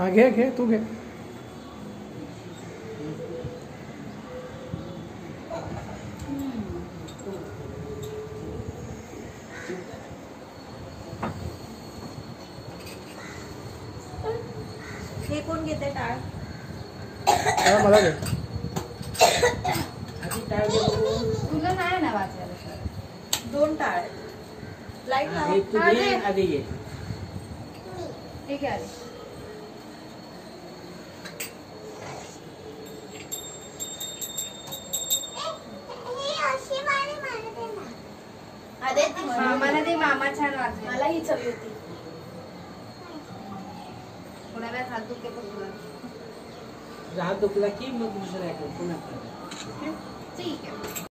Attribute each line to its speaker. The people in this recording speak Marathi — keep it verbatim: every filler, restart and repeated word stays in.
Speaker 1: हा घे घे तू घे.
Speaker 2: हे कोण घेते टाळ?
Speaker 1: मला घे.
Speaker 3: तुला नाही ना वाचायला.
Speaker 2: दोन टाळ लाईट लाव.
Speaker 4: आधी घे.
Speaker 3: ठीक आहे. मामाला ते मामा छान वाटते.
Speaker 2: मला ही चवी होती.
Speaker 3: कोणाला हात दुखते पण तुला
Speaker 4: हात दुखला की मग दुसऱ्या पुन्हा
Speaker 3: ठीक आहे.